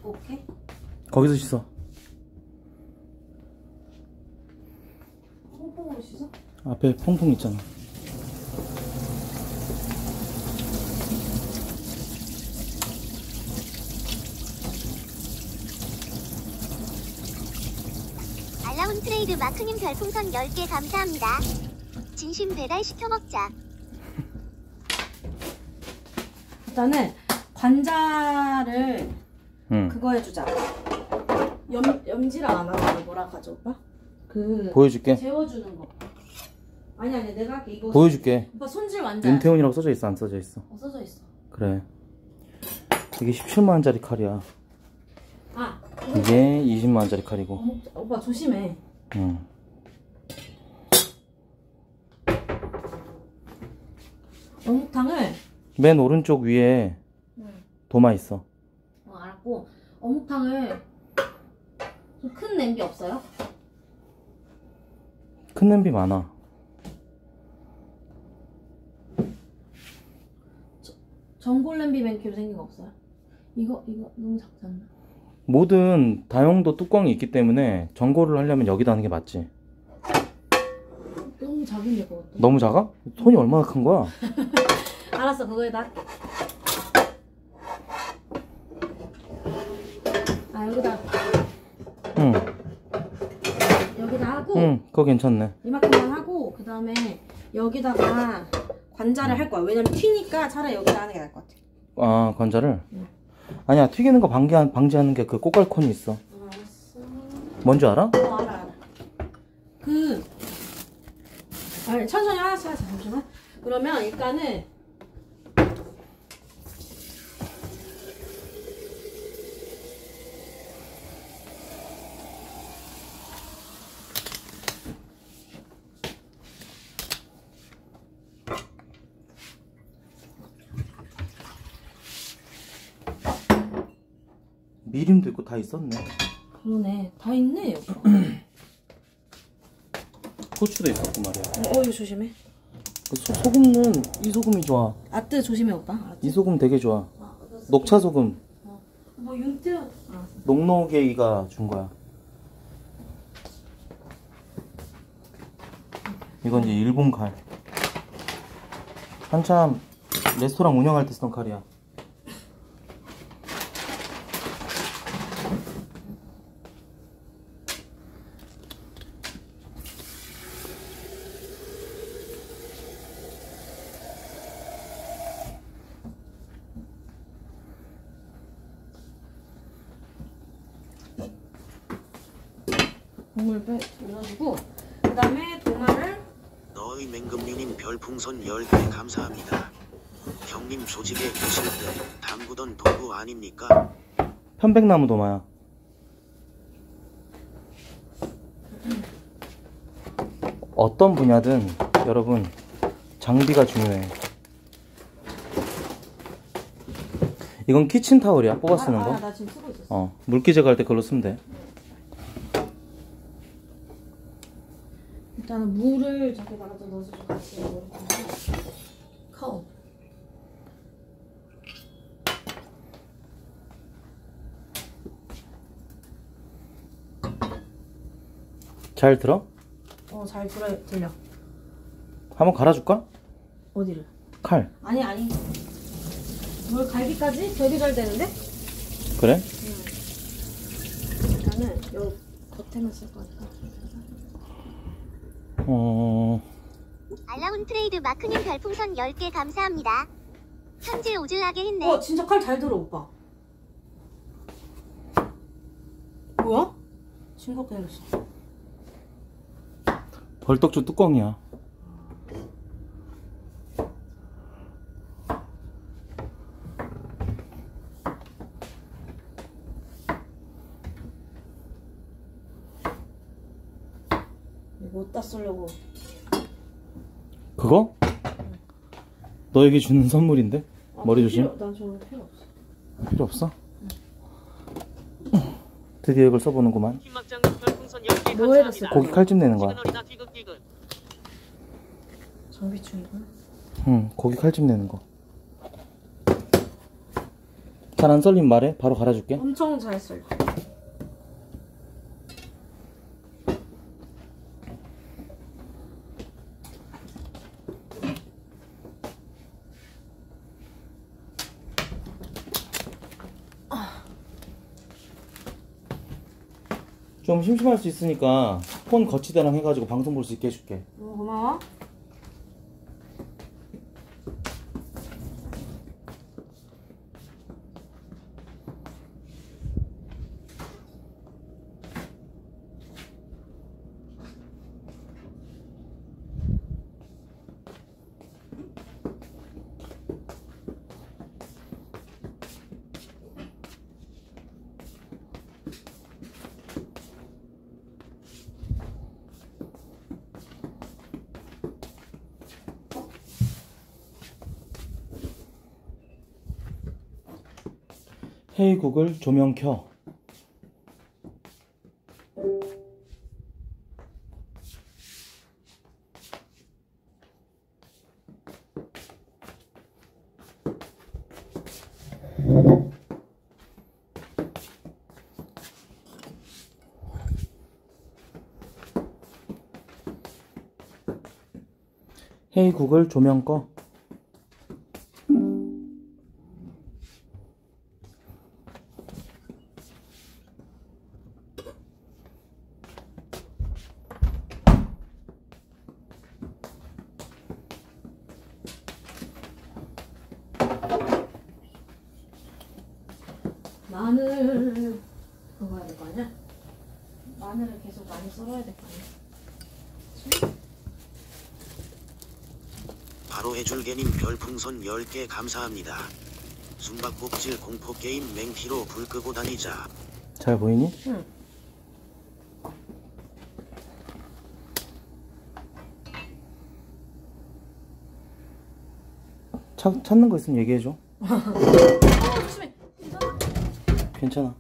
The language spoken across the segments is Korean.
씻고 올게. 거기서 씻어. 퐁퐁으로 씻어? 앞에 퐁퐁 있잖아. 알라운 트레이드 마크님 별풍선 10개 감사합니다. 진심 배달 시켜 먹자. 일단은 관자를 그거 해주자. 염지랑 안 하고 뭐라 하죠 오빠? 그 보여줄게. 재워주는 거. 아니 내가 할게. 이거 보여줄게. 오빠 손질 완자. 윤태훈이라고 써져 있어, 안 써져 있어? 써져 있어. 그래. 이게 17만원짜리 칼이야. 아 이게 20만원짜리 칼이고. 오빠 조심해. 응. 어묵탕을 맨 오른쪽 위에 도마 있어. 알았고, 어묵탕을 좀 큰 냄비 없어요? 큰 냄비 많아. 전골 냄비 맨키로 생긴 거 없어요? 이거 너무 작지 않나? 모든 다용도 뚜껑이 있기 때문에 전골을 하려면 여기다 하는 게 맞지. 너무 작은데 그것도. 너무 작아? 손이 얼마나 큰 거야? 알았어, 그거에다 할게. 아 여기다. 응. 여기다 하고. 응, 그거 괜찮네. 이만큼만 하고 그 다음에 여기다가 관자를 할 거야. 왜냐면 튀니까 차라리 여기다 하는 게 나을 것 같아. 아, 관자를? 응. 아니야, 튀기는 거 방지하는 게 그 꼬깔콘이 있어. 알았어. 뭔지 알아? 알아. 아니, 천천히 하나씩 하자. 잠시만. 그러면 일단은 미림도 있고 다 있었네. 그러네. 다 있네. 고추도 있었고 말이야. 이거 조심해. 소금은 이 소금이 좋아. 아뜨 조심해 오빠. 알았지? 이 소금 되게 좋아. 녹차 소금. 뭐 윤태. 녹록이가 준 거야. 이건 이제 일본 칼. 한참 레스토랑 운영할 때 쓰던 칼이야. 국물 올려주고 그 다음에 도마를. 너의 맹금류님 별풍선 10개 감사합니다. 형님 조직에 계실 때 담그던 도구 아닙니까? 편백나무 도마야. 어떤 분야든 여러분 장비가 중요해. 이건 키친타올이야. 뽑아 쓰는 거. 나 지금 쓰고 있었어. 물기 제거할 때 그걸로 쓰면 돼. 일단은 물을 저렇게 말아서 넣어서 좀 같이 넣을 건데. 컵. 잘 들어? 잘 들려. 한번 갈아줄까? 어디를? 칼. 아니. 물 갈기까지? 되게 잘 되는데? 그래? 일단은 요 겉에만 쓸 거니까. 알라운 트레이드 마크님 별풍선 10개 감사합니다. 현질 오질하게 했네. 진짜 칼 잘 들어 오빠. 뭐야? 싱겁게 생겼어. 벌떡주 뚜껑이야. 이거 어디다 쓰려고. 그거? 너에게 주는 선물인데? 머리 조심. 난 저거 필요 없어. 필요 없어? 드디어 이걸 써보는구만. 뭐 해봤어? 고기 칼집 내는 거야. 장비충이구나. 응, 고기 칼집 내는 거. 잘 안 썰린 말해. 바로 갈아줄게. 엄청 잘 썰려. 좀 심심할 수 있으니까 폰 거치대랑 해가지고 방송 볼 수 있게 해줄게. 고마워. 헤이 구글 조명 켜. 헤이 구글 조명 꺼. 마늘 그거 해야 될 거 아니야? 마늘을 계속 많이 썰어야 될 거 아니야? 바로 해줄개님 별풍선 10개 감사합니다. 숨바꼭질 공포게임 맹피로 불 끄고 다니자. 잘 보이니? 응. 찾는 거 있으면 얘기해줘. 조심해. 괜찮아.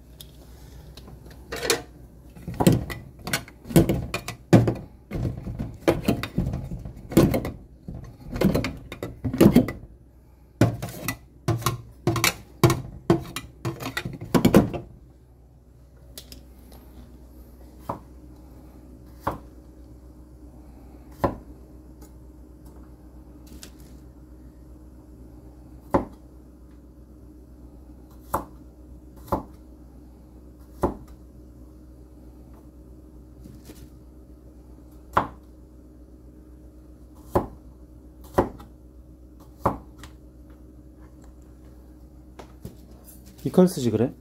이 칼 쓰지 그래?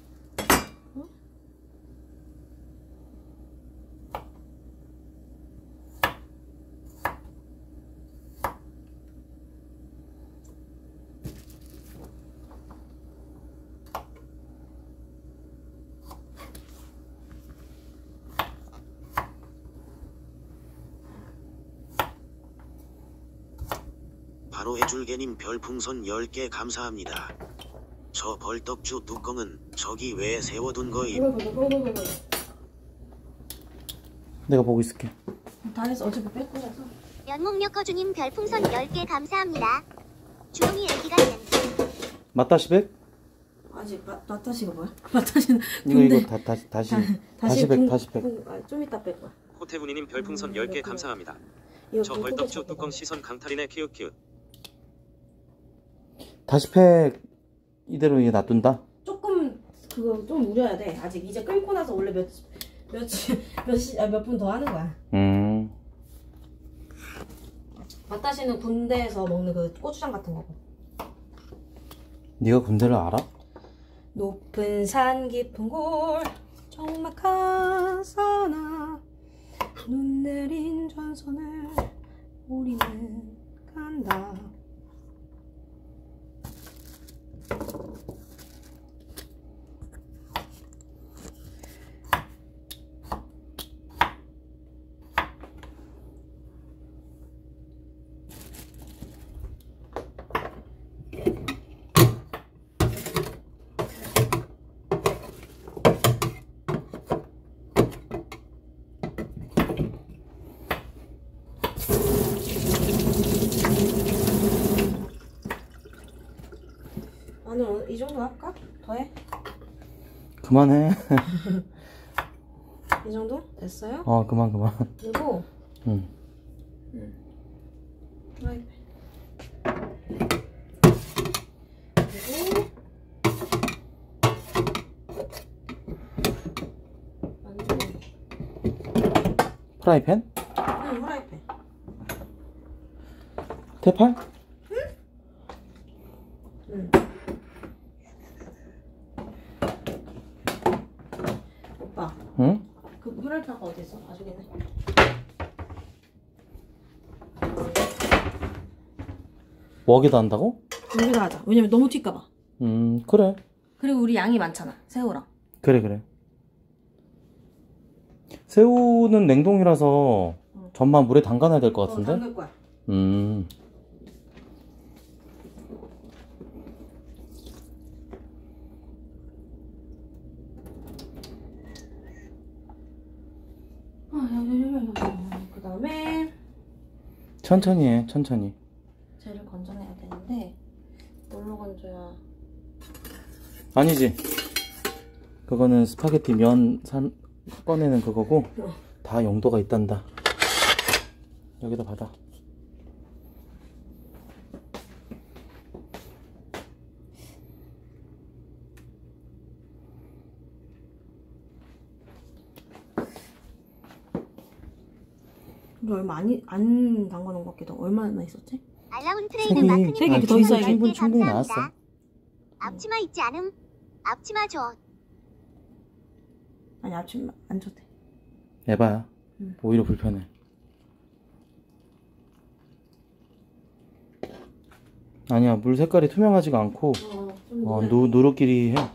바로 해줄개님 별풍선 10개 감사합니다. 저 벌떡주 뚜껑은 저기 왜 세워둔 거임? 내가 보고 있을게. 다 했어. 어차피 뺄 거라서. 연목력 거주님 별풍선 10개 감사합니다. 주둥이 애기가 있는지. 맞다시백? 아직 마타시가 뭐야? 마타시는 이거 다시 백. 좀 이따 뺄 거야. 호태분이님 별풍선 10개 감사합니다. 이거 저 벌떡주 뚜껑 시선 강탈이네 키읔키읔. 다시 팩 이대로 이게 놔둔다? 조금 그거 좀 우려야 돼. 아직 이제 끓고 나서 원래 몇 분 더 하는 거야. 마타시는 군대에서 먹는 그 고추장 같은 거고. 네가 군대를 알아? 높은 산 깊은 골 적막한 산하 눈 내린 전선을 우리는 간다. 정도 할까? 더해? 그만해. 이 정도? 됐어요? 그만. 그리고 응. 프라이팬. 그리고 만두. 프라이팬? 응, 프라이팬. 대팔? 응. 오빠, 응? 그 프라이팬 아까 어디 있어? 아, 저기 있네. 웍에다 한다고? 여기다 하자. 왜냐면 너무 튈까봐. 그래. 그리고 우리 양이 많잖아. 새우랑. 그래. 새우는 냉동이라서 전만 물에 담가놔야 될 것 같은데? 담글 거야. 그 다음에 천천히 해, 천천히. 쟤를 건져내야 되는데 뭘로 건져야? 아니지. 그거는 스파게티 면 꺼내는 그거고 다 용도가 있단다. 여기다 받아. 이거 얼마 안 담가놓은 것 같기도 하고. 얼마나 있었지? 알라운 트레이드 마크님 세 개 더 있어야 충분히 감사합니다. 나왔어. 앞치마 있지 않음? 앞치마 줘. 아니 아침 안 줘도 돼. 에바야. 오히려 불편해. 아니야, 물 색깔이 투명하지가 않고 누룩끼리 해.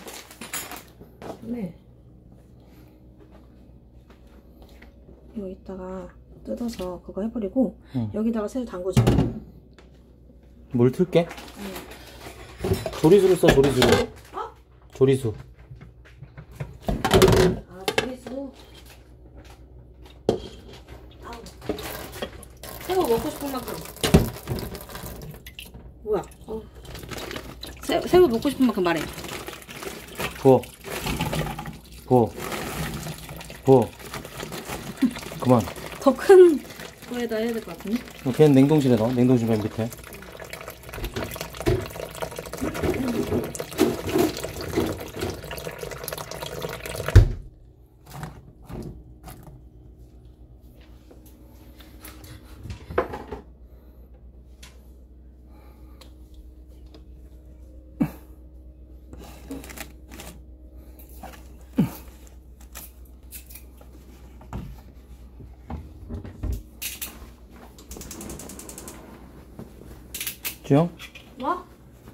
네. 이거 이따가 뜯어서 그거 해버리고 여기다가 새우 담그자. 물 틀게. 조리수를 써, 조리수를. 조리수. 아, 그래서 새우 먹고 싶은 만큼. 뭐야? 새우 먹고 싶은 만큼 말해. 부어. 그만. 더 큰 거에다 해야 될 것 같은데? 걔는 냉동실에 넣어. 냉동실 맨 밑에. 주영? 뭐?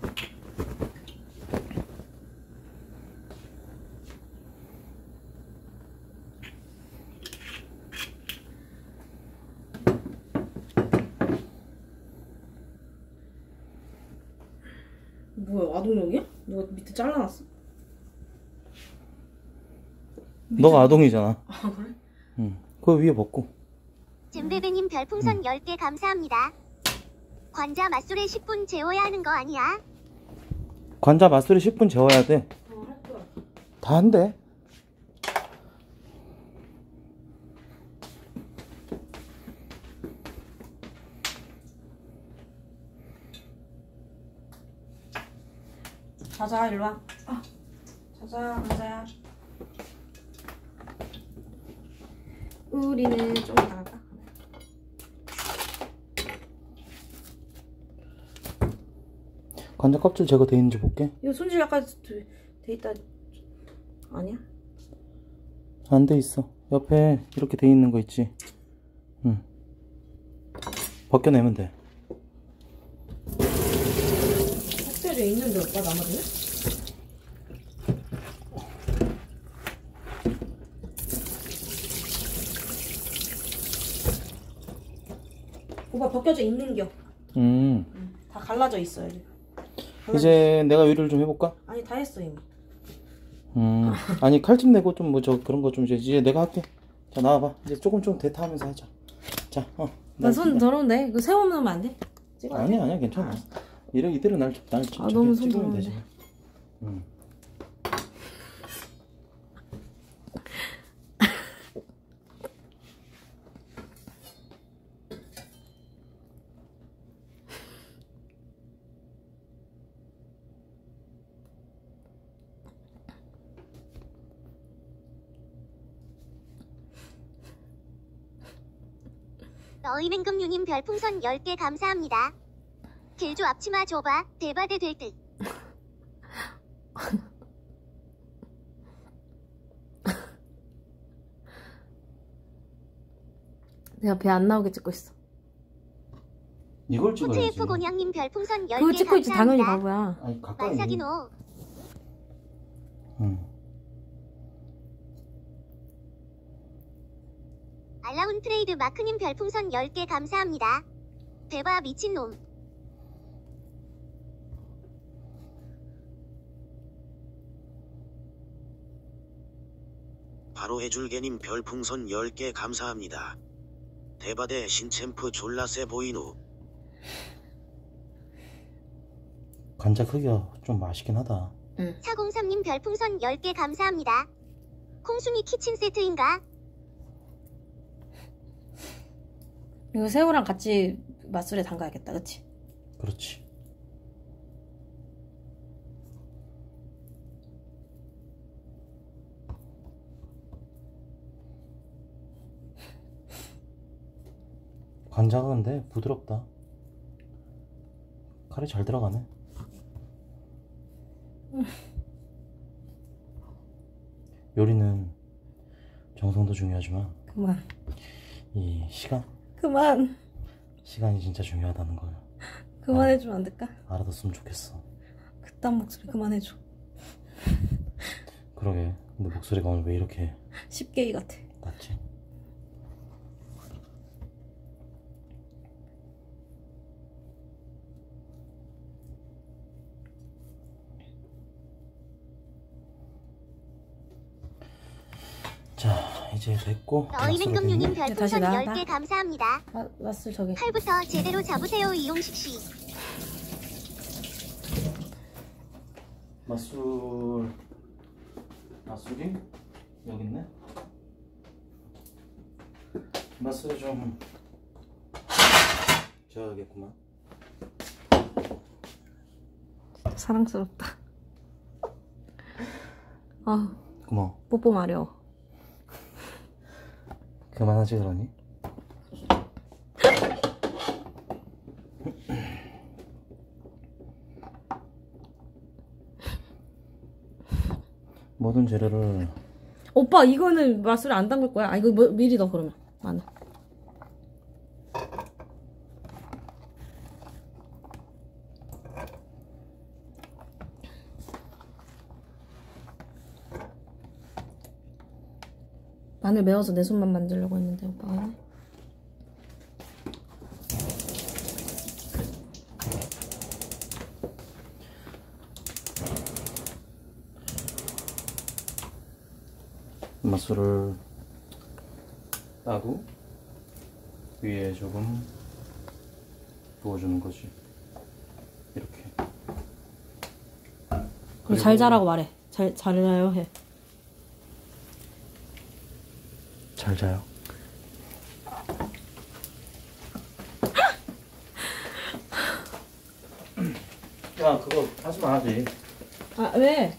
뭐야, 아동용이야? 누가 밑에 잘라놨어? 너가 아동이잖아. 아, 그래? 응. 그거 위에 벗고. 잼베베님 별풍선 10개 감사합니다. 관자 맛술에 10분 재워야 하는 거 아니야? 관자 맛술에 10분 재워야 돼. 할 거야. 다 한대. 자자, 일로 와. 자자, 가자. 우리는 좀 나갈까? 관자 껍질 제거돼 있는지 볼게. 이거 손질 아까 돼 있다. 아니야? 안 돼 있어. 옆에 이렇게 돼 있는 거 있지. 응. 벗겨내면 돼. 삭제돼 있는데 오빠 나머지는? 오빠 벗겨져 있는겨. 다 갈라져 있어요. 이제 내가 요리를 좀 해볼까? 아니 다 했어 이미. 아니 칼집 내고 좀 뭐 저 그런 거 좀 이제 내가 할게. 자 나와봐. 이제 조금 대타하면서 하자. 자 나 손 더러운데 이거 새우 넣으면 안 돼? 찍어야 돼? 아니야 괜찮아. 이대로 날 너무 손 찍으면 되지. 더러운데. 너희맹금유님 별풍선 10개 감사합니다. 길조 앞치마 줘봐. 대바대 될 듯. 내가 배 안 나오게 찍고 있어. 이걸 찍어야지. 후트F 곤양님 별풍선 10개 그거 찍고 있지 당연히 감사합니다. 바보야. 아니 가까이. 만삭이노. 알라운 트레이드 마크님 별풍선 10개 감사합니다. 대바 미친놈. 바로 해줄게님 별풍선 10개 감사합니다. 대바대 신챔프 졸라 세 보이노. 관자 크기가 좀 맛있긴 하다. 403님 별풍선 10개 감사합니다. 콩순이 키친 세트인가? 이거 새우랑 같이 맛술에 담가야겠다, 그치? 그렇지. 관자가 근데 부드럽다. 칼이 잘 들어가네. 요리는 정성도 중요하지만 그만. 이 그만. 시간이 진짜 중요하다는 걸 그만해주면 안 될까? 알아뒀으면 좋겠어. 그딴 목소리 그만해줘. 그러게. 근데 목소리가 오늘 왜 이렇게 10개이 같아. 낮지? 자, 이제 됐고. 너희맹금유님 다시 별풍선 나간다. 10개 감사합니다. 맛술 저기. 칼부터 제대로 잡으세요 이용식 씨. 맛술이 여기 있네. 맛술 좀 줘야겠구만. 사랑스럽다. 아, 고마워. 뽀뽀 마려워. 그만하지 그러니? 모든 재료를 오빠 이거는 맛술 안 담글 거야? 아 이거 뭐, 미리 넣어 그러면. 마늘. 마늘 매워서 내 손만 만들려고 했는데 오빠가 하네. 맛술을 따고 위에 조금 부어주는 거지. 이렇게. 그리고 잘 자라고 말해. 잘 자라요 해. 잘 자요. 야, 그거 하지 마지. 아 왜?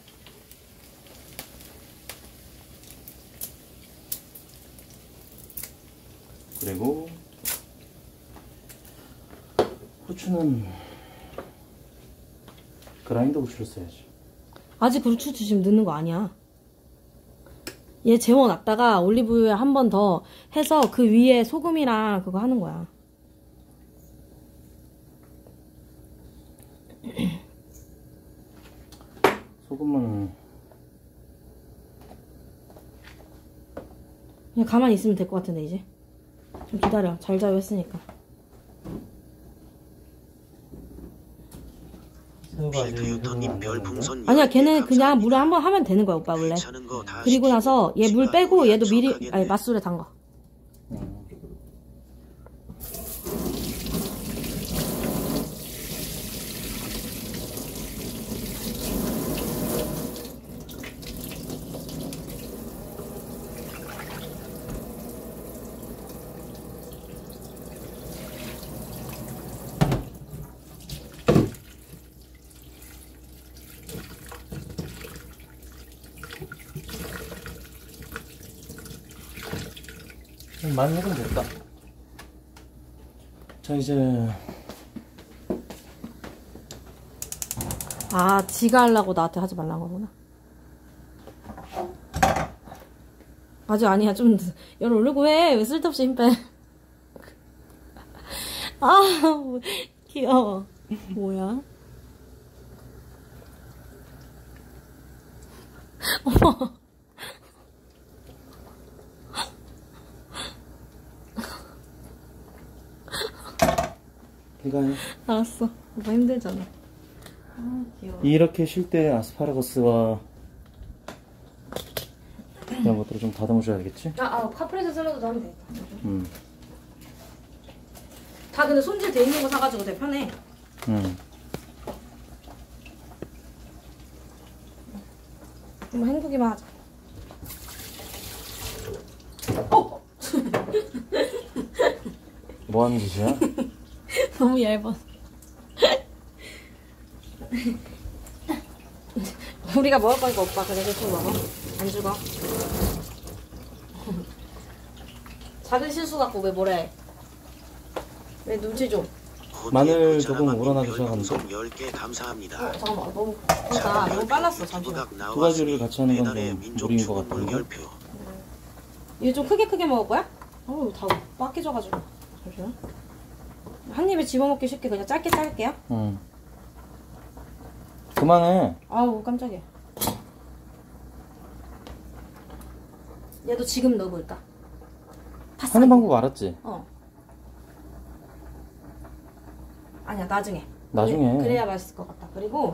그리고 후추는 그라인더 후추를 써야지. 아직 후추 지금 넣는 거 아니야. 얘 재워놨다가 올리브유에 한 번 더 해서 그 위에 소금이랑 그거 하는 거야. 소금은 그냥 가만히 있으면 될 것 같은데 이제. 좀 기다려. 잘 자요 했으니까. 빌드유터님 별풍선 아니야 10개 걔는 그냥 감사합니다. 물에 한 번 하면 되는 거야 오빠 원래. 괜찮은 거다 그리고 시키고 나서 얘 물 지가 빼고 얘도 미리 약속하겠네. 아니 맛술에 담가. 많이 해동됐다. 자, 이제 아, 지가 하려고 나한테 하지 말라는 거구나. 아주 아니야. 좀 열 올리고 해. 왜 쓸데없이 힘 빼. 아, 귀여워. 뭐야? 어머. 이거 알았어. 오빠 힘들잖아. 아, 귀여워. 이렇게 쉴 때 아스파라거스와 이런 것들을 좀 다듬어줘야겠지? 카프레제 샐러드도 하면 되겠다. 다 근데 손질 돼 있는 거 사가지고 되게 편해. 한번 헹구기만 하자. 뭐 하는 짓이야? 너무 얇아. 우리가 먹을 거니까 오빠 그래 대충 먹어. 안 죽어. 작은 실수 갖고 왜 뭐래? 왜 눈치 줘? 마늘 조금 우러나기 시작하는데. 10개 감사합니다. 잠깐만 너무 그러니까 너무 빨랐어. 잠시만. 두 가지를 같이 하는 건 좀 무리인 것 같은데. 이거 좀 크게 먹을 거야? 다 빡해져가지고. 잠시만. 한 입에 집어먹기 쉽게 그냥 짧게 자를게요. 그만해. 아우 깜짝이야. 얘도 지금 넣어볼까? 하는 방법 알았지? 아니야 나중에. 나중에. 그래야 맛있을 것 같다. 그리고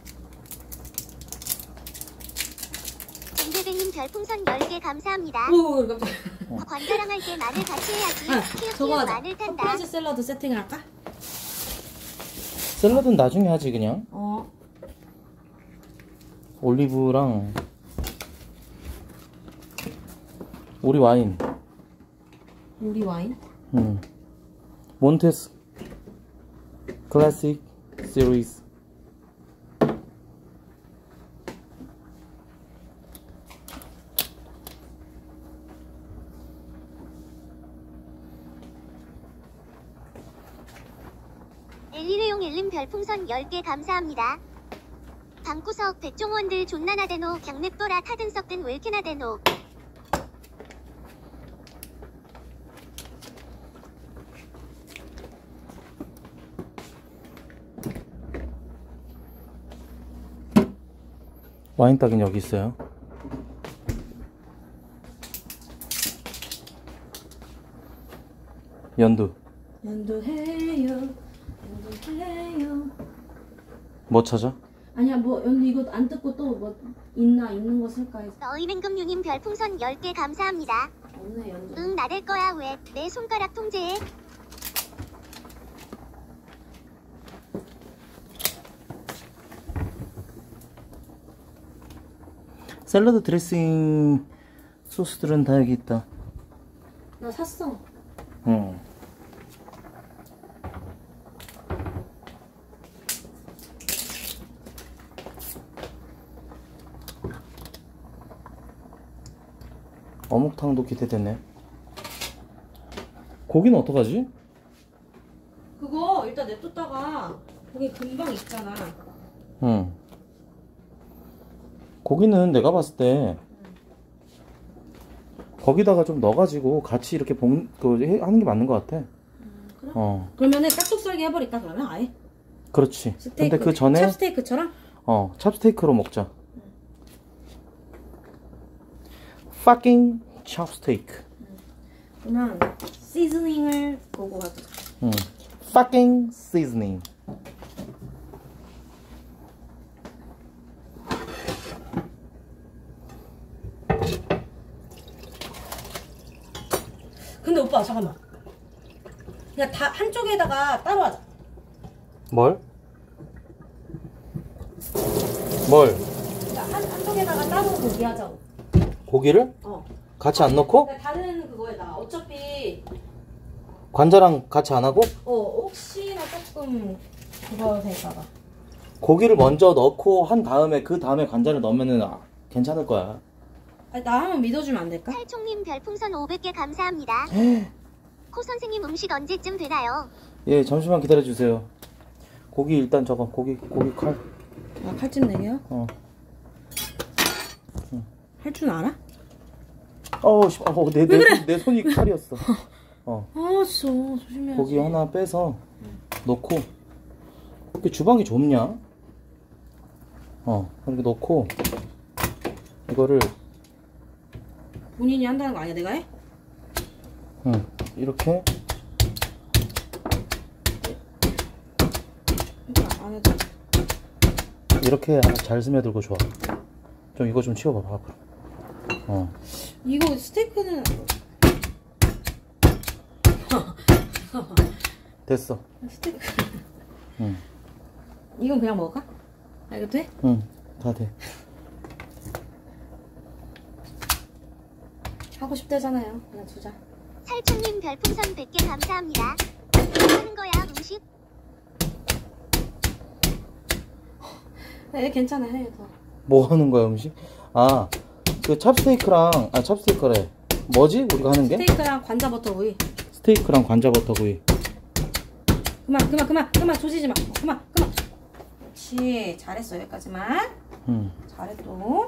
김대배님 별풍선 10개 감사합니다. 오 깜짝이야. 관자랑 할 때 마늘 같이 해야지. 저거 키읔키읔 하자. 마늘 탄다. 카프레제 샐러드 세팅을 할까? 샐러드는 나중에 하지 그냥. 올리브랑 우리 와인. 우리 와인? 몬테스 클래식 시리즈. 엘리르용 엘름 별풍선 10개 감사합니다. 방구석 백종원들 존나나대노 경랩도라 타든 썩든 왜 이렇게 나대노. 와인 딱은 여기 있어요. 연두. 연두해요. 뭐 찾아? 아니야 뭐 연두 이거 안 뜯고 또 뭐 있는 거 쓸까 해서. 너희맹금유님 별풍선 10개 감사합니다. 없네 연두. 응 나댈 거야 왜 내 손가락 통제해. 샐러드 드레싱 소스들은 다 여기 있다. 나 샀어. 어묵탕도 기대되네. 고기는 어떡하지? 그거 일단 냅뒀다가 고기 금방 익잖아. 고기는 내가 봤을 때 거기다가 좀 넣어가지고 같이 이렇게 하는 게 맞는 것 같아. 그래? 그러면은 깍둑썰기 해버릴까 그러면 아예? 그렇지. 스테이크, 근데 그 전에 찹스테이크처럼? 찹스테이크로 먹자. fucking 찹스테이크. 그러면 시즈닝을 보고 가자. fucking seasoning. 근데 오빠 잠깐만. 그냥 다 한쪽에다가 따로 하자. 뭘? 그러니까 한쪽에다가 따로 고기 하자고. 고기를? 같이 안 넣고? 그러니까 다른 그거에다가 어차피 관자랑 같이 안 하고? 혹시나 조금 그거 될까봐. 고기를 먼저 넣고 한 다음에 그 다음에 관자를 넣으면은 괜찮을 거야. 나 한번 믿어주면 안 될까? 탈총님 별풍선 500개 감사합니다. 코 선생님 음식 언제쯤 되나요? 예, 잠시만 기다려주세요. 고기 일단 저거 고기 칼. 아, 칼집 4개요? 어. 할 줄 알아? 내 손이 칼이었어. 아, 진짜 조심해야지. 고기 하나 빼서 넣고. 이렇게 주방이 좁냐? 이렇게 넣고 이거를 본인이 한다는 거 아니야, 내가 해? 이렇게 안 해도. 이렇게 잘 스며들고 좋아. 좀 이거 좀 치워봐봐 앞으로. 이거 스테이크는 됐어. 스테이크. 응. 이건 그냥 먹을까? 아, 이거 돼? 응, 다 돼. 하고 싶대잖아요. 그냥 두자. 살충님 별풍선 100개 감사합니다. 뭐 하는 거야 음식? 네, 괜찮아, 해 더. 뭐 하는 거야 음식? 그 찹스테이크래. 뭐지 우리가 하는 게? 스테이크랑 관자 버터구이. 스테이크랑 관자 버터구이. 그만 조지지 마. 그만. 그렇지, 잘했어 여기까지만. 잘해 또.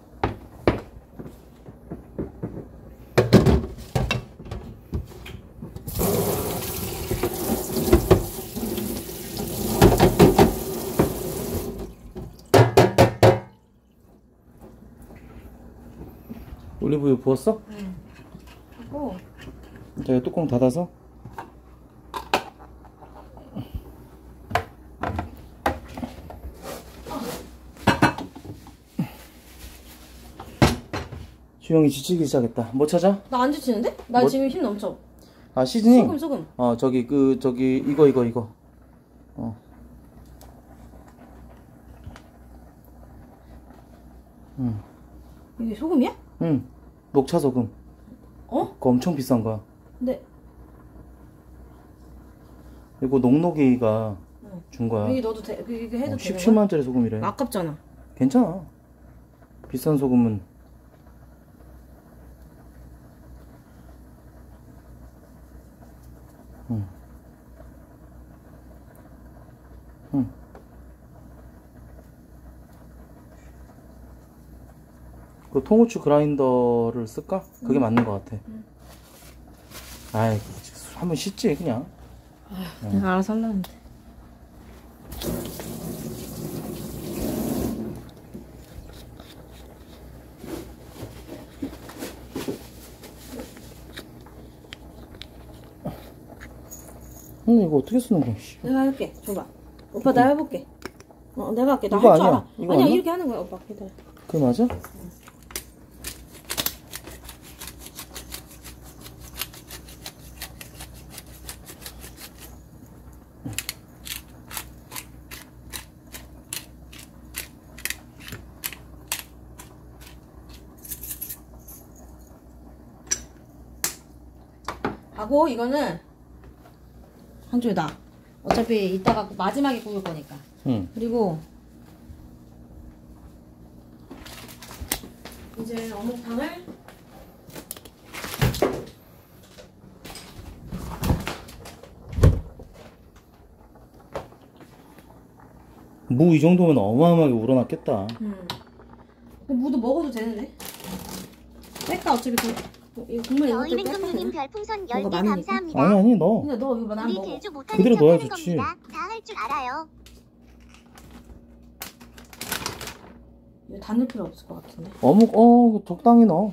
올리브유 부었어? 응. 하고 자, 이 뚜껑 닫아서. 주영이 지치기 시작했다. 뭐 찾아? 나 안 지치는데? 나 뭐? 지금 힘 넘쳐. 시즈닝? 소금. 이거. 이게 소금이야? 응. 녹차 소금. 그거 엄청 비싼 거야. 근데 이거 녹록이가 준 거야. 여기 넣어도 돼? 이거 해도 되는 거야? 17만원짜리 소금이래. 아깝잖아. 괜찮아. 비싼 소금은. 그 통후추 그라인더를 쓸까? 그게 맞는 것 같아. 아이, 한번 씻지 그냥. 내가 알아서 하려는데. 이거 어떻게 쓰는 거야? 내가 할게. 줘봐. 오빠 나 해볼게. 내가 할게. 나 이거 할 줄 아니야. 알아. 이거 아니야, 아니야? 이렇게 하는 거야. 오빠 기다려. 그게 맞아? 하고 이거는 한쪽에 놔. 어차피 이따가 마지막에 구울 거니까. 그리고 이제 어묵탕을 무 이 정도면 어마어마하게 우러났겠다. 무도 먹어도 되는데? 뺄까 어차피 이거 국물 이것도 여임행금님 뺄거든. 별풍선 뭔가 10개 많으니까? 감사합니다. 아니 너. 근데 너 이거 난 우리 먹어. 개주 못하는 그대로 척 넣어야 하는 좋지. 겁니다. 다 할 줄 알아요. 이거 다 넣을 필요 없을 것 같은데. 어묵 적당히 넣어.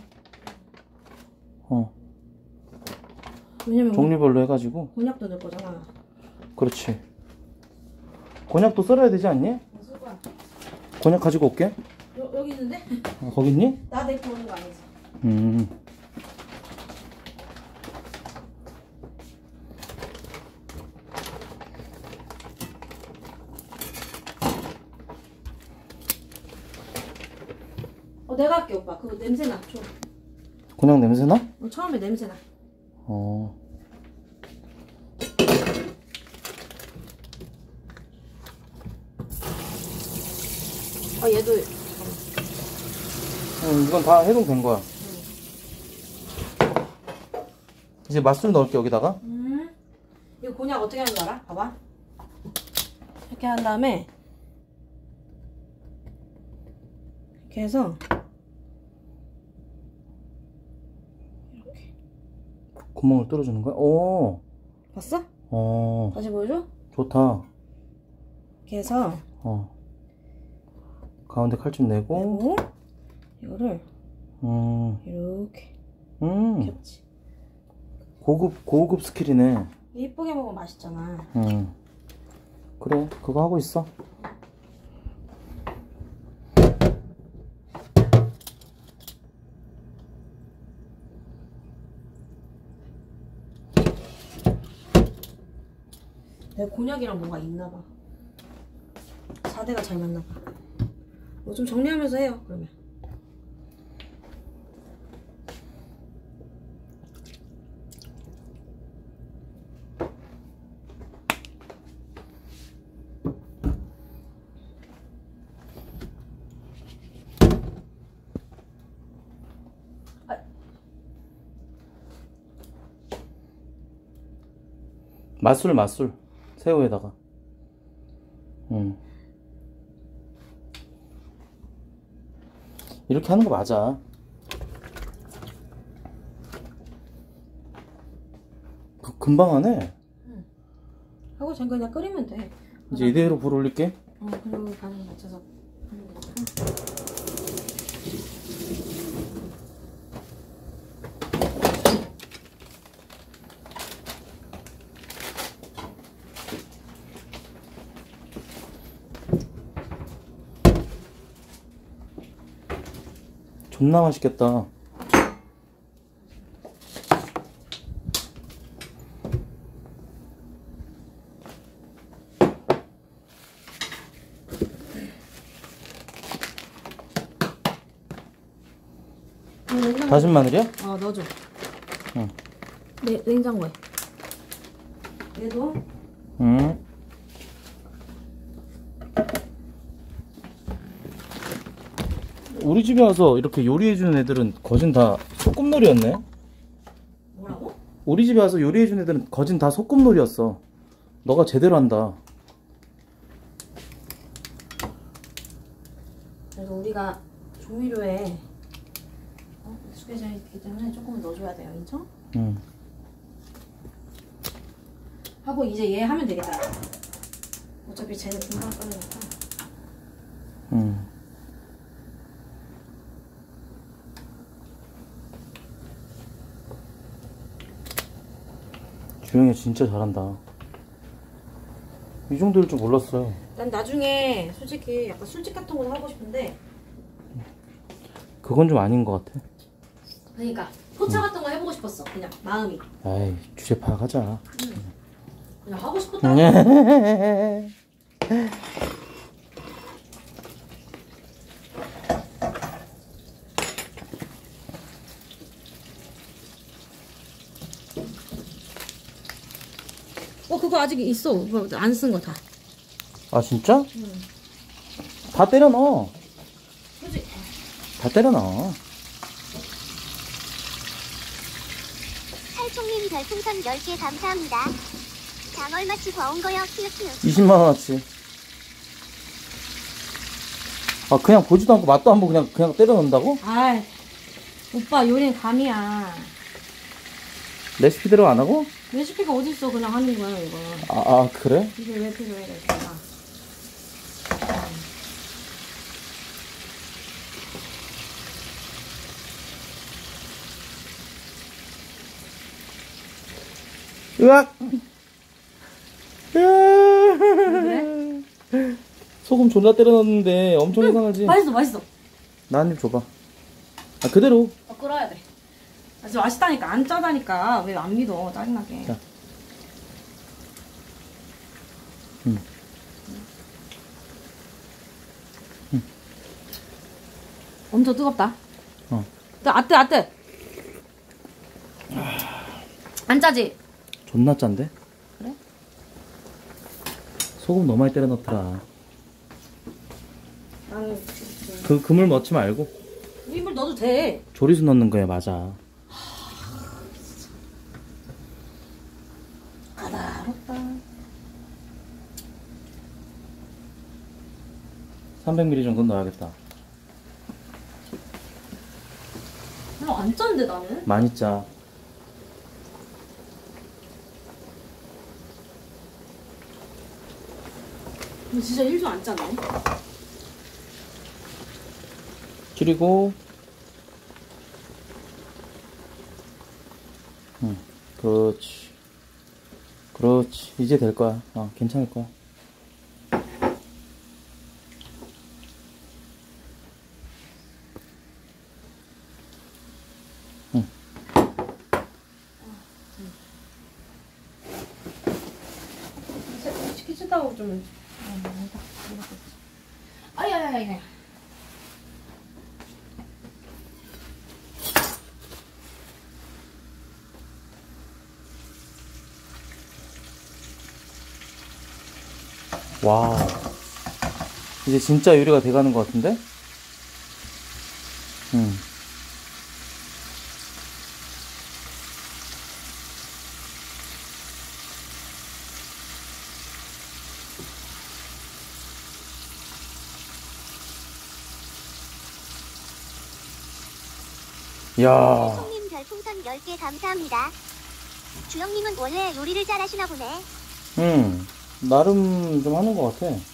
왜냐면 종류별로 해가지고. 곤약도 넣을 거잖아. 그렇지. 곤약도 썰어야 되지 않니? 쓸 거야. 곤약 가지고 올게. 여기 있는데? 거기 있니? 나 내거 오는 거 아니지? 내가 할게 오빠. 그거 냄새나. 줘. 곤약 냄새나? 처음에 냄새나. 얘도 이건 다 해동된 거야. 이제 맛술 넣을게 여기다가. 이거 곤약 어떻게 하는 줄 알아? 봐봐. 이렇게 한 다음에 이렇게 해서 이렇게 구멍을 뚫어주는 거야? 오. 봤어? 다시 보여줘? 좋다. 이렇게 해서 가운데 칼집 내고 이거를 이렇게 겹치. 고급 스킬이네. 예쁘게 먹으면 맛있잖아. 그래, 그거 하고 있어. 내 곤약이랑 뭐가 있나봐. 4대가 잘 맞나봐. 뭐 좀 정리하면서 해요, 그러면. 맛술. 새우에다가. 이렇게 하는 거 맞아. 금방 하네. 하고 잠깐 그냥 끓이면 돼. 이제 이대로 불 올릴게. 그리고 간을 맞춰서 하면 되니까. 존나 맛있겠다. 다진 마늘이야? 넣어줘. 응. 냉장고에. 얘도. 우리 집에 와서 이렇게 요리해주는 애들은 거진 다 소꿉놀이였네. 뭐라고? 우리 집에 와서 요리해주는 애들은 거진 다 소꿉놀이였어. 너가 제대로 한다. 그래서 우리가 조미료에 익숙해져 있기 때문에 조금 넣어줘야 돼요, 인정? 하고 이제 얘 하면 되겠다. 어차피 쟤는 금방 끓으니까. 주영이 진짜 잘한다. 이 정도일 줄 몰랐어요. 난 나중에 솔직히 약간 술집 같은 거 하고 싶은데. 그건 좀 아닌 것 같아. 그러니까 포차 같은 거 해보고 싶었어. 그냥 마음이. 아이, 주제 파악하자. 그냥 하고 싶었다. 그거 아직 있어. 안 쓴 거 다. 아, 진짜? 다 때려 넣어. 그치? 다 때려 넣어. 살총님 별풍선 10개 감사합니다. 장 얼마치 버온 거요? 키읔키읔. 20만원어치. 아, 그냥 보지도 않고 맛도 안 보고 그냥 때려 넣는다고? 아이, 오빠 요리는 감이야. 레시피대로 안 하고? 레시피가 어딨어. 그냥 하는 거야, 이거. 아, 그래? 이게 왜 필요해, 레시피가. 으악! 그래? 소금 존나 때려 넣었는데 엄청 이상하지? 맛있어. 나 한 입 줘봐. 아, 그대로. 끓어야 돼. 아, 진짜 맛있다니까. 안 짜다니까. 왜 안 믿어. 짜증나게. 자. 엄청 뜨겁다. 뜨. 안 짜지? 존나 짠데? 그래? 소금 너무 많이 때려 넣더라. 나는 그 그물 넣지 말고. 이물 넣어도 돼. 조리수 넣는 거야, 맞아. 까다롭다. 300ml 정도 넣어야겠다. 별로 안 짠데 나는? 많이 짜. 근데 진짜 1도 안 짜네. 줄이고. 응, 그렇지. 그렇지. 이제 될 거야. 괜찮을 거야. 응. 시키다고 좀. 아야야야야. 와, 이제 진짜 요리가 돼가는 것 같은데? 응. 야, 송님 별풍선 10개 감사합니다. 주영님은 원래 요리를 잘하시나 보네. 응. 나름 좀 하는 것 같아.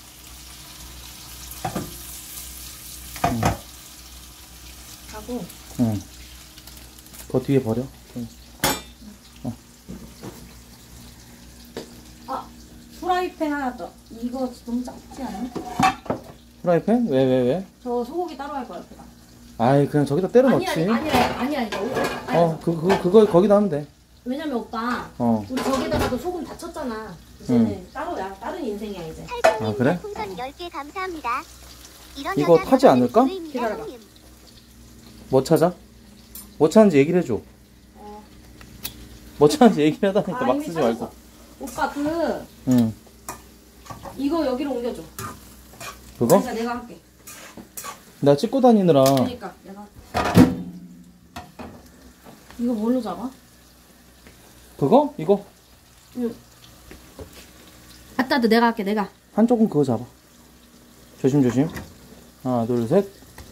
하고. 응. 그거 뒤에 버려. 응. 아, 프라이팬 하나 더. 이거 너무 작지 않아? 프라이팬? 왜? 저 소고기 따로 할 거야, 그다. 아이, 그냥 저기다 때려 넣지. 아니야. 그거 거기다 하면 돼. 왜냐면 오빠, 어. 우리 저기다가도 소금 다 쳤잖아. 이제는 따로야. 다른 인생이야, 이제. 아, 그래? 별풍선 10개 감사합니다. 이런 이거 여자 타지 않을까? 보입니다, 기다려봐. 형님. 뭐 찾아? 뭐 찾는지 얘기를 해줘. 뭐 찾는지 얘기를 하다니까 막 이미 쓰지 찾았어. 말고. 오빠, 응. 이거 여기로 옮겨줘. 그거? 그러니까 내가 할게. 나 찍고 다니느라. 그러니까, 내가. 이거 뭘로 잡아? 그거? 이거? 응. 아따, 내가 할게, 내가. 한쪽은 그거 잡아. 조심. 하나, 둘, 셋.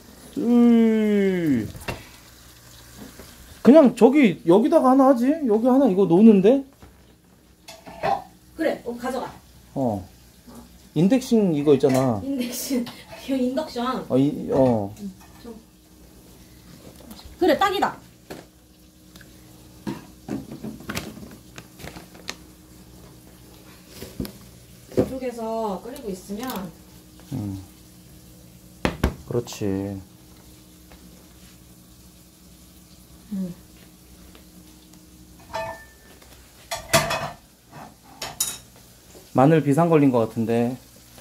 그냥 여기다가 하나 하지. 여기 하나 이거 놓는데? 그래, 가져가. 인덱싱 이거 있잖아. 인덱션. 이거 인덕션. 그래, 딱이다. 이쪽에서 끓이고 있으면 그렇지. 마늘 비상 걸린 것 같은데.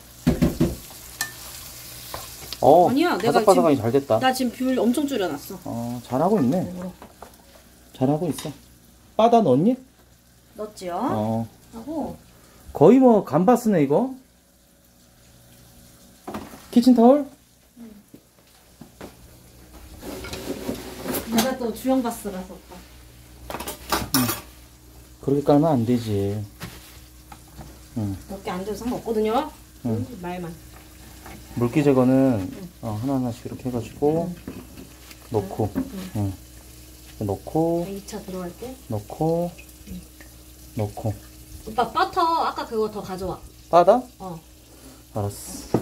아니야, 내가 바삭바삭하니 잘 됐다. 나 지금 뷰를 엄청 줄여놨어. 잘하고 있네. 잘하고 있어. 바다 넣었니? 넣었지요? 하고 거의 뭐 감바스네 이거. 키친타올? 내가 또 주영바스라서 오빠. 그렇게 깔면 안 되지. 몇 개 안 돼도 상관없거든요. 말만. 물기 제거는 하나하나씩 이렇게 해가지고 넣고 넣고 2차 들어갈게. 넣고 넣고. 오빠 버터 아까 그거 더 가져와. 바다? 알았어.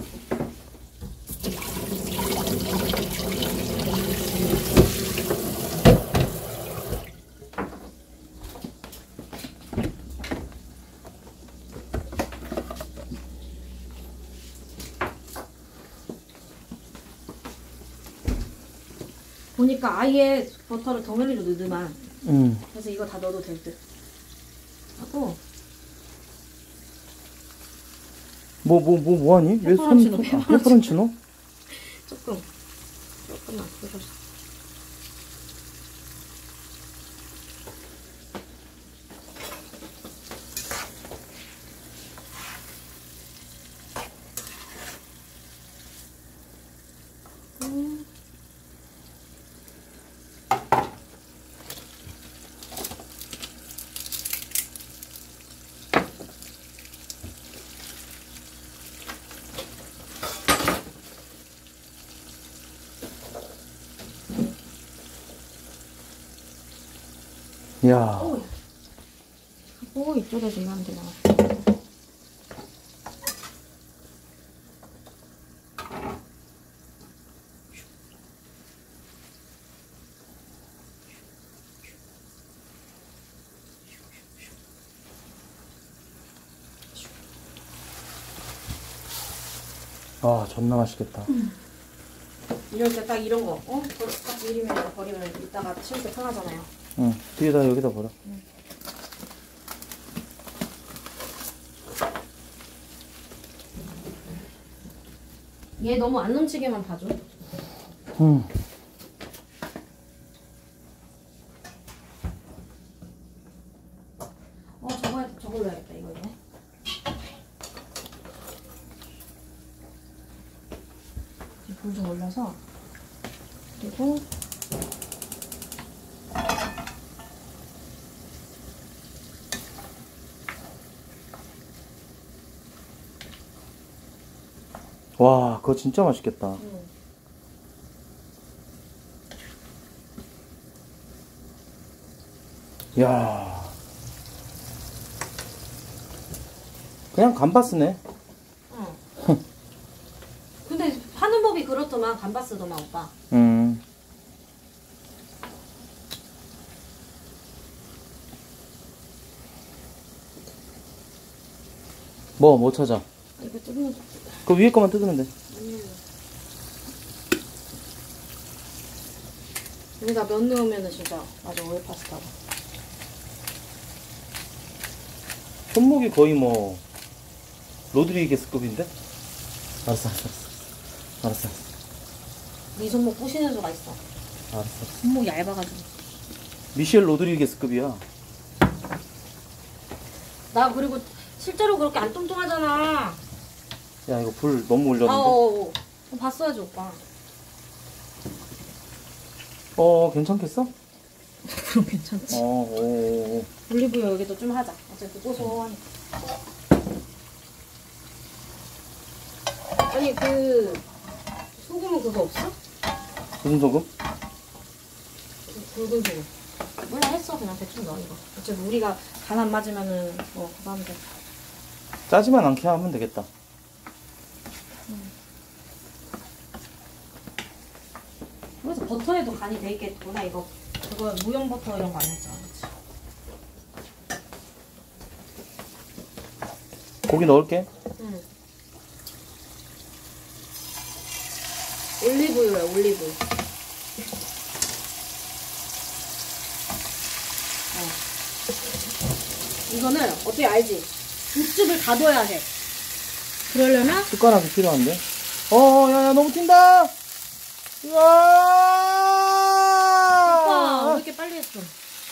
보니까 아예 버터를 덩어리로 넣더만. 응. 그래서 이거 다 넣어도 될 듯. 하고 뭐하니? 왜 페퍼론치노, 페퍼론치노? 조금만 그래서. 이야. 오, 이쪽에 좀 하면 되잖아. 아, 존나 맛있겠다. 이럴 때 딱 이런 거, 딱 미리면 버리면 이따가 치울 때 편하잖아요. 응, 뒤에다 여기다 버려. 얘 너무 안 넘치게만 봐줘. 응. 저걸로 해야겠다, 이거. 불 좀 올려서. 그리고. 와, 그거 진짜 맛있겠다. 야, 그냥 감바스네. 근데 하는 법이 그렇더만, 감바스더만, 오빠. 뭐 찾아? 이거 뜯으면 그 위에 거만 뜯으면 돼. 여기다 면 넣으면은 진짜, 맞아, 오일 파스타가. 손목이 거의 뭐 로드리게스급인데? 알았어. 네 손목 부시는 수가 있어. 알았어. 손목이 얇아가지고. 미셸 로드리게스급이야. 나 그리고 실제로 그렇게 안 뚱뚱하잖아. 야, 이거 불 너무 올렸는데. 봤어야지, 오빠. 괜찮겠어? 그럼 괜찮지. 올리브유 여기도 좀 하자. 어차피 고소하니까. 아니, 소금은 그거 없어? 무슨 소금? 굵은 소금. 몰라, 했어. 그냥 대충 넣어, 이거. 어차피 우리가 간 안 맞으면은, 그거 하면 돼. 짜지만 않게 하면 되겠다. 그래서 버터에도 간이 돼 있겠구나, 이거. 그거 무염 버터 이런 거 안 했잖아. 그치? 고기 넣을게. 응. 올리브유야, 올리브유. 이거는 어떻게 알지? 육즙을 다 둬야 돼. 그러려면 숟가락이 필요한데? 야, 너무 튄다! 오빠 왜 으아! 이렇게 빨리 했어?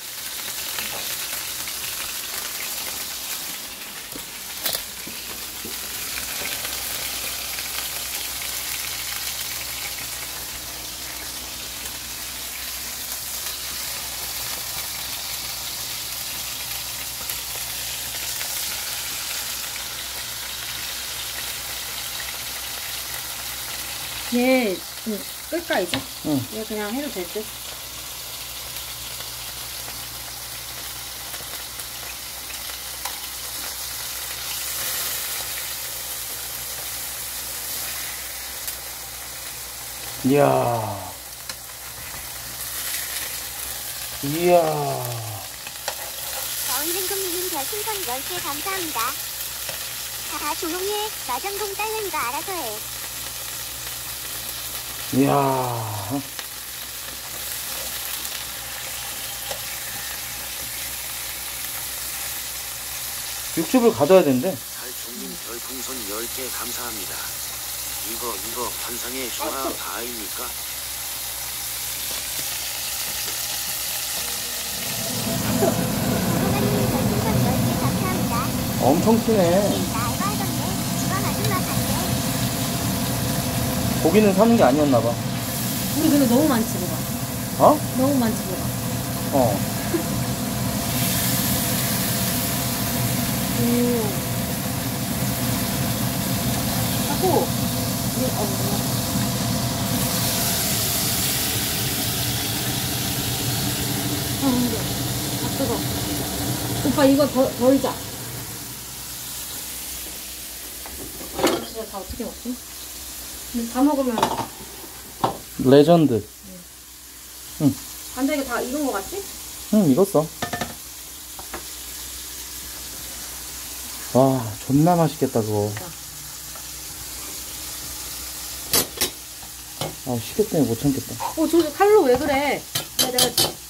얘 좀 끌까 이제? 응. 얘 그냥 해도 될 듯? 이야. 저희는금님 별풍선 10개 감사합니다. 다 조용히 해. 마장동 딸내미가 알아서 해. 이야. 육즙을 가둬야 된대. 달총님 별풍선 10개 감사합니다. 이거 환상의 조화 다입니까? 조동아님 별풍선 10개 감사합니다. 엄청 튀네. 나 알바하던데. 주방 아줌마 같네. 고기는 사는 게 아니었나봐. 우리 근데 너무 많지 뭐가. 너무 많지 뭐가. 자꾸 몰라. 뜨거. 오빠 이거 덜자. 진짜 다 어떻게 먹지? 근데 다 먹으면 레전드. 반대게 다 익은 거 같지? 응, 익었어. 와, 존나 맛있겠다, 그거. 아, 시계 때문에 못 참겠다. 저 칼로 왜 그래? 내가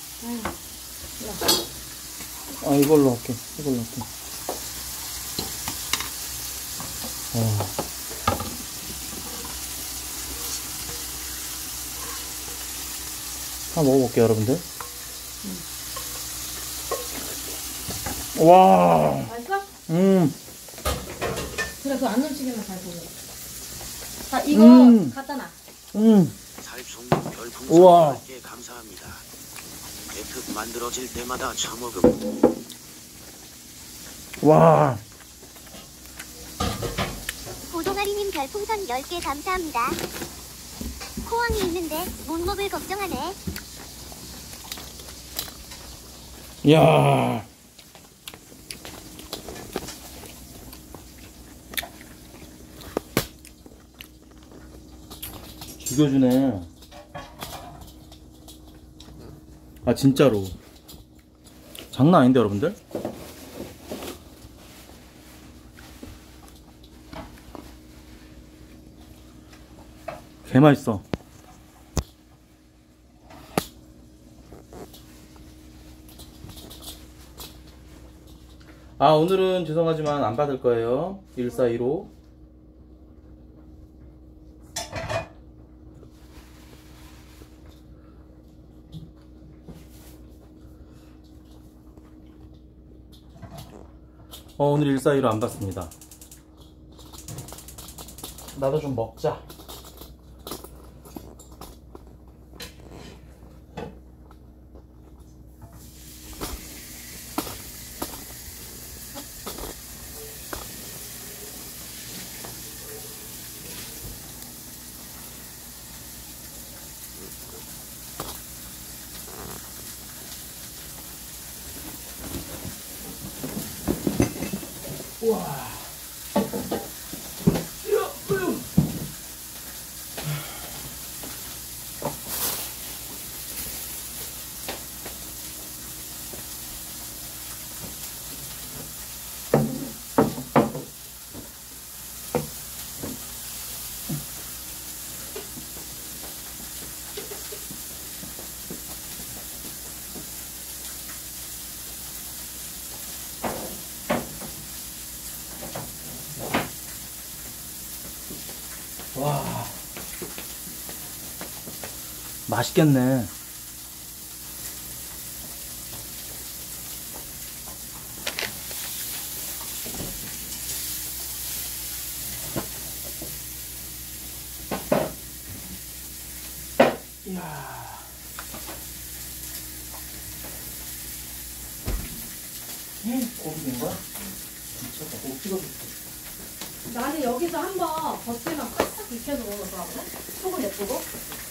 아, 이걸로 할게. 이걸로 할게. 한번 먹어볼게요, 여러분들. 와. 맛있어? 그래, 그거 안 넘치게만 잘 보내. 자, 이거 갖다 놔. 살송님 별풍선 우와. 10개 감사합니다. 대특 만들어질 때마다 처먹음. 와. 고동아리님 별풍선 10개 감사합니다. 코왕이 있는데 못 먹을 걱정하네. 이야. 죽여주네. 아, 진짜로. 장난 아닌데, 여러분들? 개 맛있어. 아, 오늘은 죄송하지만 안 받을 거예요. 1415. 오늘 1415 안 받습니다. 나도 좀 먹자. 우와. 와, 맛있겠네. 이야. 고기 된 거야? 미쳤다. 고기 찍어줄게. 나는 여기서 한번 버틀만 꽉꽉 익혀서 먹는 거거든? 속을 내쁘고.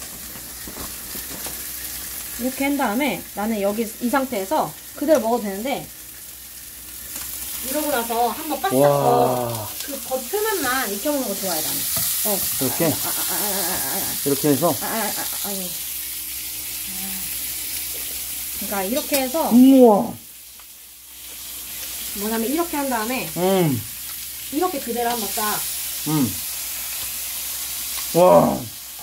이렇게 한 다음에 나는 여기 이 상태에서 그대로 먹어도 되는데, 이러고 나서 한번 바싹 그 버틀만만 익혀 먹는 거 좋아해, 나는. 이렇게? 이렇게 해서? 아니. 그러니까 이렇게 해서 우와. 뭐냐면 이렇게 한 다음에 이렇게 그대로 한번 딱. 와.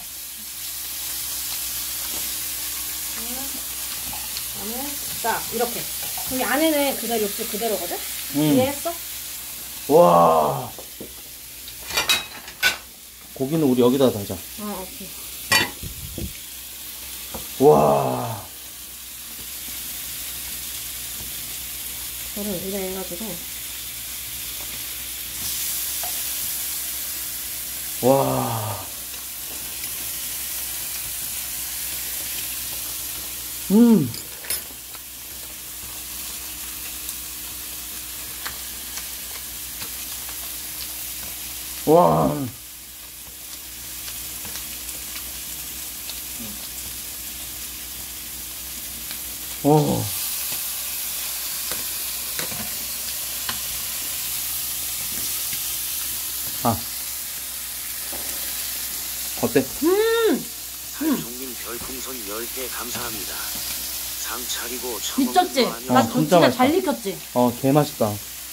그다음에 딱 이렇게. 여기 안에는 그대로 육수 그대로거든. 이해했어? 와. 고기는 우리 여기다 달자. 오케이. 와. 저를 이래 해가지고. 와. 와. 오. 아. 어때? 살총님 별풍선 10개 감사합니다. 상 차리고 처먹는 미쳤지? 거 아니야? 나 진짜 진짜 맛있다. 잘 익혔지? 개맛있다.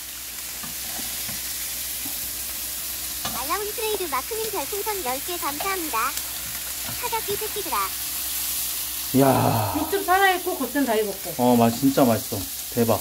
알라운 트레이드 마크님 별풍선 10개 감사합니다. 사자끼 새끼들아. 이야. 육즙 살아있고 겉은 다 익었고. 맛 진짜 맛있어. 대박.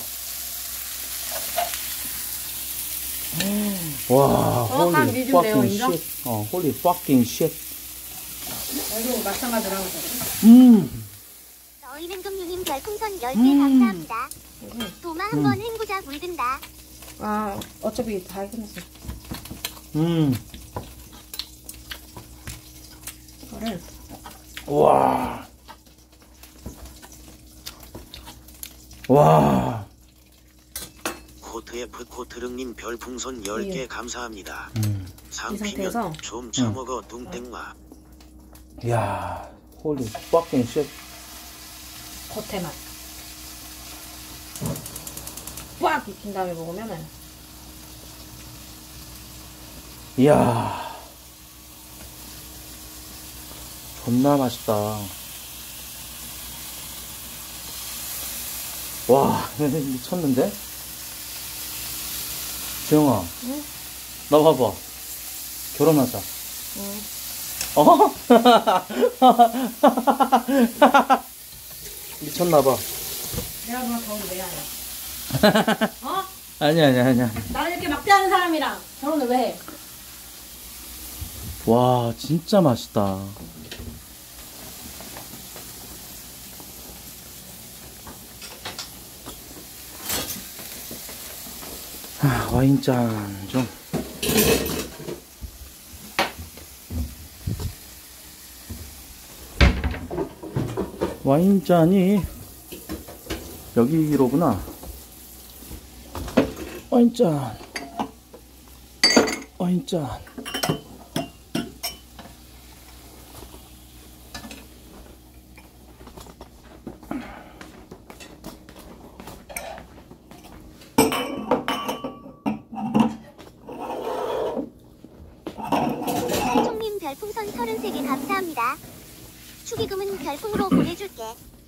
와, 한 홀리 미디움 레어 fucking 인정? shit. 홀리 fucking shit. 여기도 마찬가지로 하면 되거든? 너희는 금유님 별풍선 10개 감사합니다. 도마 한번 헹구자 물든다. 아, 어차피 다 익었어. 이거를. 와. 와. 코트F 코트릉님 별풍선 10개 감사합니다. 이 상피면 상태에서 좀 처먹어 뚱땡마. 이야. 홀리 fucking shit. 겉에 맛. 꽉 익힌 다음에 먹으면은. 이야. 존나 맛있다. 와, 미쳤는데? 재영아. 응? 나 봐봐. 결혼하자. 응. 미쳤나봐. 내가 누나 결혼을 왜 하냐? 어? 아니야. 나를 이렇게 막대하는 사람이랑 결혼을 왜 해? 와, 진짜 맛있다. 와인잔 좀. 와인잔이 여기로구나. 와인잔. 살총님 별풍선 33개 감사합니다. 축의금은 별풍으로 보내줄게.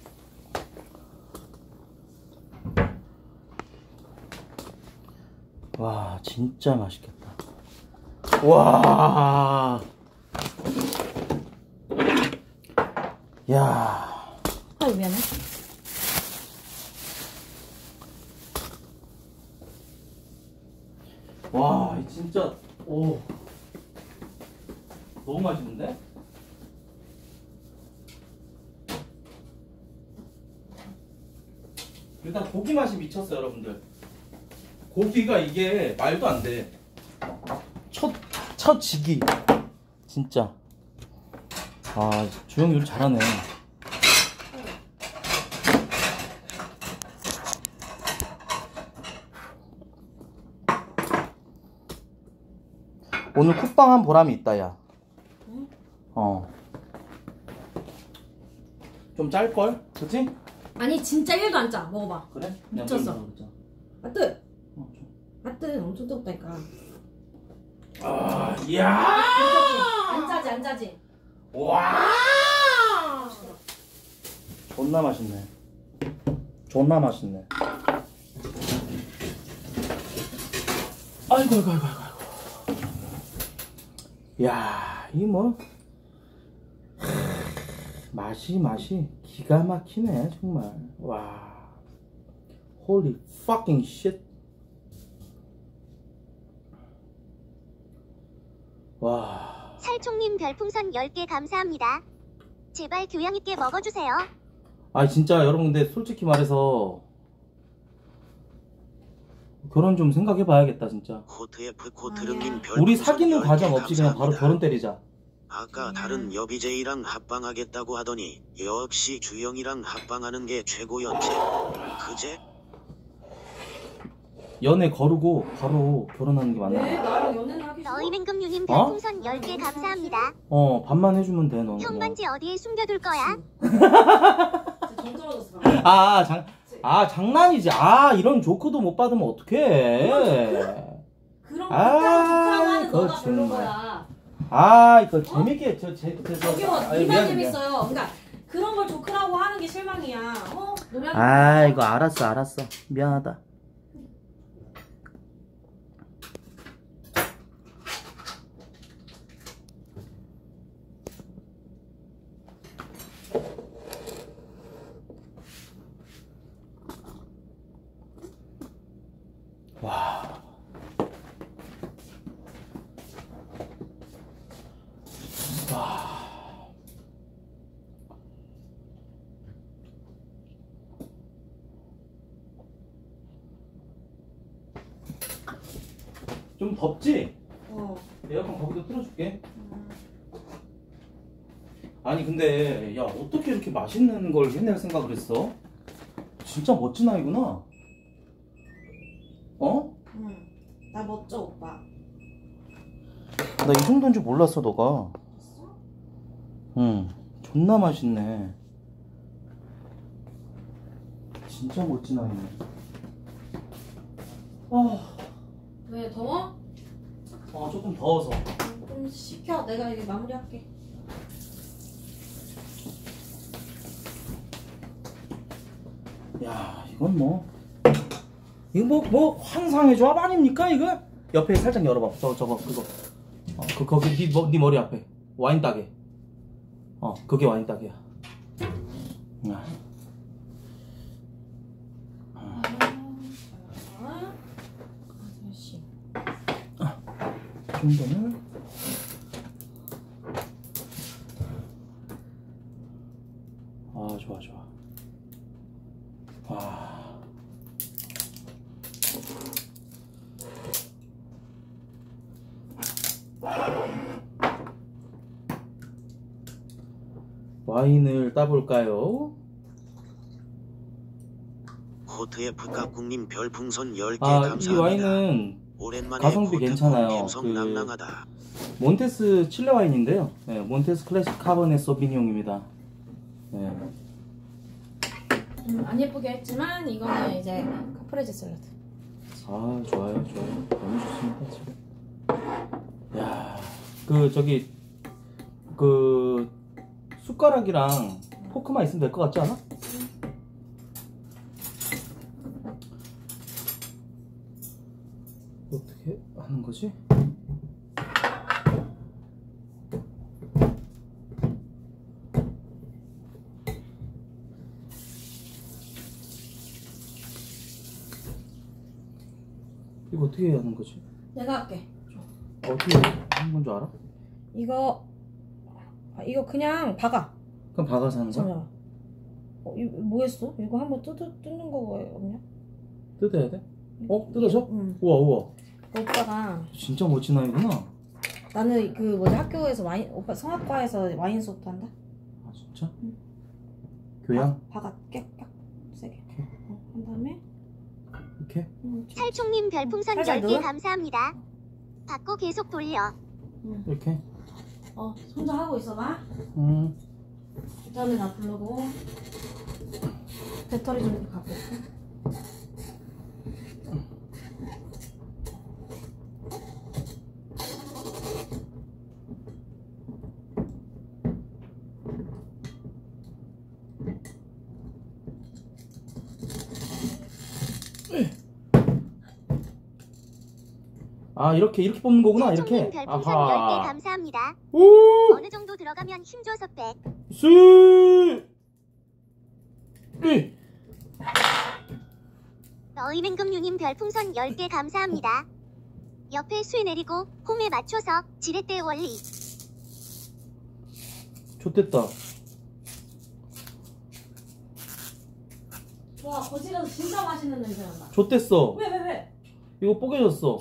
와, 진짜 맛있겠다. 와. 야. 아유, 미안해. 와, 진짜. 오. 너무 맛있는데? 일단 고기 맛이 미쳤어요, 여러분들. 고기가 이게 말도 안 돼. 첫 지기. 진짜. 아, 주영 요리 잘하네. 오늘 쿡방한 보람이 있다, 야. 좀 짤걸? 그치? 아니, 진짜 1도 안 짜. 먹어봐. 그래? 미쳤어. 아, 뜨! 엄청 뜨겁다니까. 이야! 안 짜지? 와! 존나 맛있네. 아이고. 야, 이 뭐 맛이 기가 막히네 정말. 와, holy fucking shit. 와. 살총님 별풍선 10개 감사합니다. 제발 교양 있게 먹어주세요. 아, 진짜 여러분, 근데 솔직히 말해서 결혼 좀 생각해봐야겠다 진짜. 코트F 코트릉님 우리 별풍선 사귀는 10개 과정 없이 그냥 바로 감사합니다. 결혼 때리자. 아까 다른 여비제이랑 합방하겠다고 하더니 역시 주영이랑 합방하는 게 최고였지. 그제? 연애 거르고 바로 결혼하는 게 맞나? 나랑 연애는 하기 싫어. 너희는 금유님 별풍선 10개 감사합니다. 반만 해주면 돼 너는. 형 반지 어디에 숨겨둘 거야? 진짜 정 떨어졌어. 장난이지. 이런 조크도 못 받으면 어떡해. 그런 거 조크라고 하는 그거 너가 별로인 정말. 거야. 아 이거 재밌게 저기요, 니만 재밌어요. 그러니까 그런 걸 조크라고 하는 게 실망이야. 노래하는 아 거. 이거 알았어 미안하다. 와. 좀 덥지? 에어컨 거기도 틀어줄게. 아니 근데 야 어떻게 이렇게 맛있는 걸 해낼 생각을 했어? 진짜 멋진 아이구나. 어? 응. 나 멋져 오빠. 나 이 정도인 줄 몰랐어 너가. 응. 존나 맛있네. 진짜 멋진 아이네. 왜 더워? 조금 더워서. 좀 식혀. 내가 이게 마무리할게. 야 이건 이거 뭐 환상의 조합 아닙니까 이거? 옆에 살짝 열어봐. 저거 그거. 거기 네 머리 앞에 와인 따개. 그게 와인 따개야. 이 정도는 좋아. 와인을 따볼까요? 호트F 깍꿍님 별풍선 10개 이 감사합니다. 와인은 오랜만에 가성비 괜찮아요. 감성 낭낭하다. 몬테스 칠레 와인인데요. 네, 몬테스 클래식 카버네 소비뇽입니다. 네. 안 예쁘게 했지만 이거는 이제 카프레제 샐러드. 좋아요. 너무 좋습니다 지금. 야, 숟가락이랑 포크만 있으면 될 것 같지 않아? 어떻게 하는 거지? 이거 어떻게 하는 거지? 내가 할게. 어떻게 하는 건 줄 알아? 이거 그냥 박아. 그럼 박아서 하는 거야? 잠깐만. 이거 뭐 했어? 이거 한번 뜯는 거 없냐? 뜯어야 돼? 뜯어져? 응. 우와. 오빠가 진짜 멋진 아이구나. 나는 학교에서 오빠 성악과에서 와인 수업도 한다. 아 진짜? 응. 교양? 박아 깍깍 세게. 한 다음에 이렇게? 살충님 별풍선 살살 10개 넣어? 감사합니다. 받고 계속 돌려. 이렇게? 손자 하고 있어봐. 그 다음에 나 부르고 배터리 좀 이렇게 갖고 올게. 이렇게 뽑는 거구나. 이렇게. 살충님 별풍선 10개 감사합니다. 오! 어느 정도 들어가면 힘줘서 백. 너희맹금유님 별풍선 10개 감사합니다. 옆에 수에 내리고 홈에 맞춰서 지렛대 원리. 좋댔다. 와, 거실에서 진짜 맛있는 냄새 난다. 좋댔어. 왜? 이거 뽀개졌어.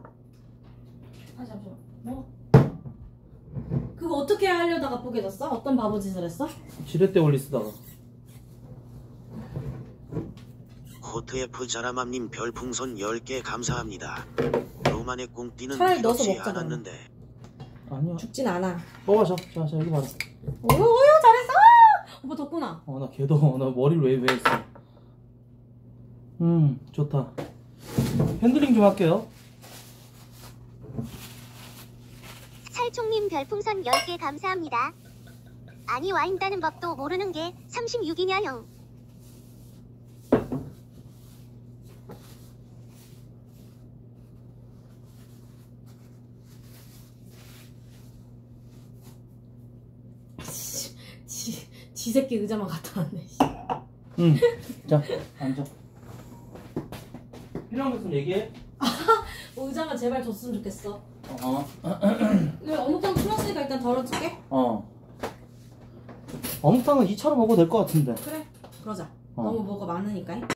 잠시만. 뭐? 그거 어떻게 하려다가 뽀개졌어? 어떤 바보짓을 했어? 지렛대 원리 쓰다가. 호트F 자라맘님 별풍선 10개 감사합니다. 로만의 꽁띠는 차라리 필요 넣어서 없이 먹자, 않았는데 아니야. 죽진 않아. 먹어줘. 자, 여기 봐라. 오유 잘했어! 오빠 덥구나. 나 개더워. 나 머리를 왜 했어. 좋다. 핸들링 좀 할게요. 살총님 별풍선 10개 감사합니다. 아니 와인 따는 법도 모르는 게 36이냐 형. 지 새끼 의자만 갖다 놨네. 응. 자, 앉아. 필요한 거 있으면 얘기해. 의자만 제발 줬으면 좋겠어. 어. 어묵탕 풀었으니까 일단 덜어줄게. 어묵탕은 2차로 먹어도 될 것 같은데. 그래, 그러자. 어. 너무 뭐가 많으니까.